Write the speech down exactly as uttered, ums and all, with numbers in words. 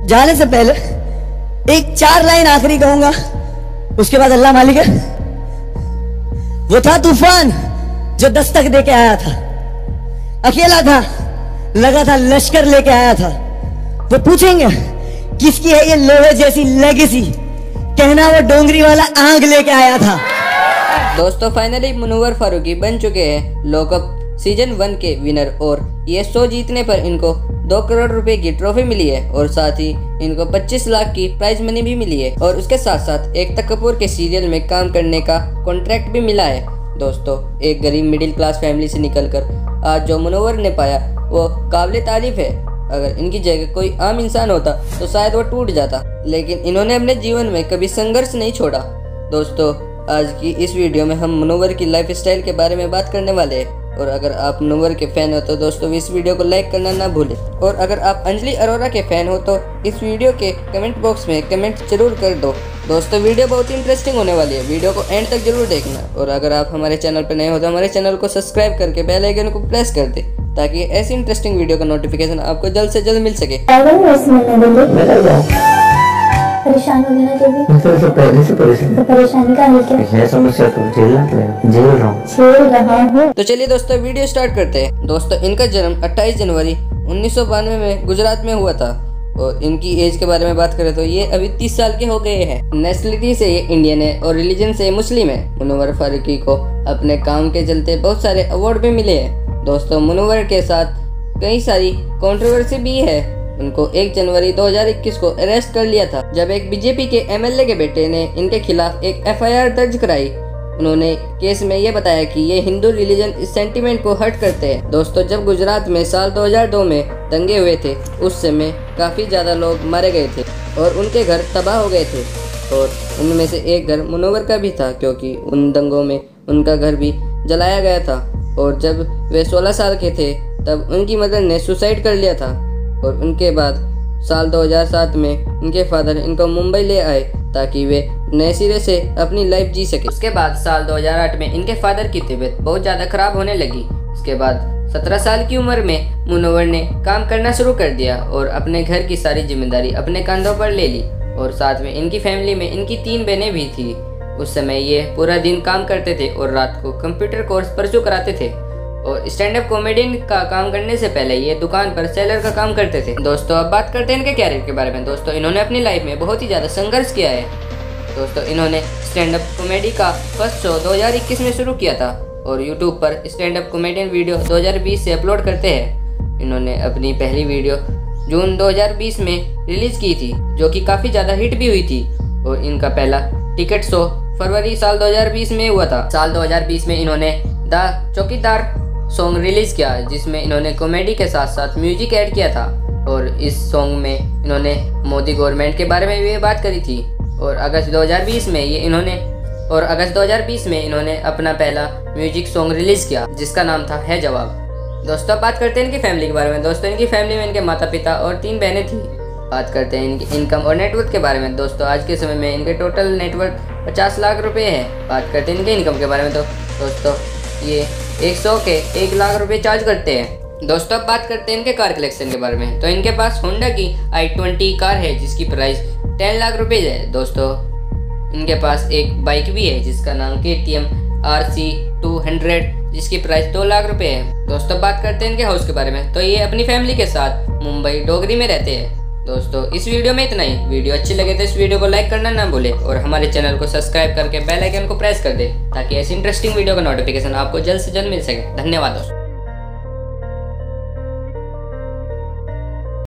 जाने से पहले एक चार लाइन आखिरी कहूंगा, उसके बाद अल्लाह मालिक है। वो था तूफान जो दस्तक दे के आया था, अकेला था, लगा था लश्कर लेके आया था। वो पूछेंगे किसकी है ये लोहे जैसी लेगेसी, कहना वो डोंगरी वाला आग लेके आया था। दोस्तों फाइनली मुनव्वर फारूकी बन चुके हैं लॉकअप सीजन वन के विनर और ये शो जीतने पर इनको दो करोड़ रुपए की ट्रॉफी मिली है और साथ ही इनको पच्चीस लाख की प्राइज मनी भी मिली है और उसके साथ साथ एकता कपूर के सीरियल में काम करने का कॉन्ट्रैक्ट भी मिला है। दोस्तों एक गरीब मिडिल क्लास फैमिली से निकलकर आज जो मुनव्वर ने पाया वो काबिल तारीफ है। अगर इनकी जगह कोई आम इंसान होता तो शायद वो टूट जाता, लेकिन इन्होंने अपने जीवन में कभी संघर्ष नहीं छोड़ा। दोस्तों आज की इस वीडियो में हम मुनव्वर की लाइफ स्टाइल के बारे में बात करने वाले हैं और अगर आप मुनव्वर के फैन हो तो दोस्तों इस वीडियो को लाइक करना ना भूलें और अगर आप अंजलि अरोरा के फैन हो तो इस वीडियो के कमेंट बॉक्स में कमेंट जरूर कर दो। दोस्तों वीडियो बहुत ही इंटरेस्टिंग होने वाली है, वीडियो को एंड तक जरूर देखना और अगर आप हमारे चैनल पर नए हो तो हमारे चैनल को सब्सक्राइब करके बेल आइकन को प्रेस कर दे ताकि ऐसी इंटरेस्टिंग वीडियो का नोटिफिकेशन आपको जल्द से जल्द मिल सके। परेशान हो गया ना जो भी तो, तो पहले से परेशान तो परेशानी का हल क्या है? समस्या तो झेलना पड़ेगा, झेल रहा हूँ झेल रहा हूँ। तो चलिए दोस्तों वीडियो स्टार्ट करते हैं। दोस्तों इनका जन्म अट्ठाईस जनवरी उन्नीस सौ बानवे में गुजरात में हुआ था और इनकी एज के बारे में बात करें तो ये अभी तीस साल के हो गए हैं। नेशनलिटी से ये इंडियन है और रिलीजन से मुस्लिम है। मुनव्वर फारूकी को अपने काम के चलते बहुत सारे अवार्ड भी मिले हैं। दोस्तों मुनव्वर के साथ कई सारी कंट्रोवर्सी भी है। उनको एक जनवरी दो हज़ार इक्कीस को अरेस्ट कर लिया था जब एक बीजेपी के एमएलए के बेटे ने इनके खिलाफ एक एफआईआर दर्ज कराई। उन्होंने केस में ये बताया कि ये हिंदू रिलीजन इस सेंटीमेंट को हर्ट करते हैं। दोस्तों जब गुजरात में साल दो हज़ार दो में दंगे हुए थे उस समय काफ़ी ज़्यादा लोग मारे गए थे और उनके घर तबाह हो गए थे और उनमें से एक घर मुनव्वर का भी था क्योंकि उन दंगों में उनका घर भी जलाया गया था। और जब वे सोलह साल के थे तब उनकी मदर ने सुसाइड कर लिया था और उनके बाद साल दो हज़ार सात में उनके फादर इनको मुंबई ले आए ताकि वे नए सिरे से अपनी लाइफ जी सके। उसके बाद साल दो हज़ार आठ में इनके फादर की तबीयत बहुत ज़्यादा खराब होने लगी। इसके बाद सत्रह साल की उम्र में मुनव्वर ने काम करना शुरू कर दिया और अपने घर की सारी जिम्मेदारी अपने कंधों पर ले ली और साथ में इनकी फैमिली में इनकी तीन बहनें भी थी। उस समय ये पूरा दिन काम करते थे और रात को कंप्यूटर कोर्स परस्यू कराते थे और स्टैंड अप कॉमेडियन का काम करने से पहले ये दुकान पर सेलर का काम करते थे। दोस्तों अब बात करते हैं इनके कैरियर के बारे में। दोस्तों इन्होंने अपनी लाइफ में बहुत ही ज़्यादा संघर्ष किया है। दोस्तों इन्होंने स्टैंड अप कॉमेडी का फर्स्ट शो दो हज़ार इक्कीस में शुरू किया था और यूट्यूब पर स्टैंड अप कॉमेडियन वीडियो दो हज़ार बीस से अपलोड करते हैं। इन्होंने अपनी पहली वीडियो जून दो हज़ार बीस में रिलीज की थी जो कि काफ़ी ज़्यादा हिट भी हुई थी और इनका पहला टिकट शो फरवरी साल दो हज़ार बीस में हुआ था। साल दो हज़ार बीस में इन्होंने द चौकीदार सॉन्ग रिलीज किया जिसमें इन्होंने कॉमेडी के साथ साथ म्यूजिक ऐड किया था और इस सॉन्ग में इन्होंने मोदी गवर्नमेंट के बारे में भी बात करी थी और अगस्त दो हज़ार बीस में ये इन्होंने और अगस्त दो हज़ार बीस में इन्होंने अपना पहला म्यूजिक सॉन्ग रिलीज किया जिसका नाम था है जवाब। दोस्तों बात करते हैं इनकी फैमिली के बारे में। दोस्तों इनकी फैमिली में इनके माता पिता और तीन बहनें थी। बात करते हैं इनकी इनकम और नेटवर्थ के बारे में। दोस्तों आज के समय में इनके टोटल नेटवर्थ पचास लाख रुपए है। बात करते हैं इनके इनकम के बारे में तो दोस्तों ये एक सौ के एक लाख रुपए चार्ज करते हैं। दोस्तों अब बात करते हैं इनके कार कलेक्शन के बारे में। तो इनके पास होंडा की आई ट्वेंटी कार है जिसकी प्राइस टेन लाख रुपए है। दोस्तों इनके पास एक बाइक भी है जिसका नाम K T M R C two hundred जिसकी प्राइस दो लाख रुपए है। दोस्तों बात करते हैं इनके हाउस के बारे में। तो ये अपनी फैमिली के साथ मुंबई डोगरी में रहते हैं। दोस्तों इस वीडियो में इतना ही। वीडियो अच्छी लगे तो इस वीडियो को लाइक करना ना भूले और हमारे चैनल को सब्सक्राइब करके बेल आइकन को प्रेस कर दे ताकि ऐसी इंटरेस्टिंग वीडियो का नोटिफिकेशन आपको जल्द से जल्द मिल सके। धन्यवाद दोस्तों।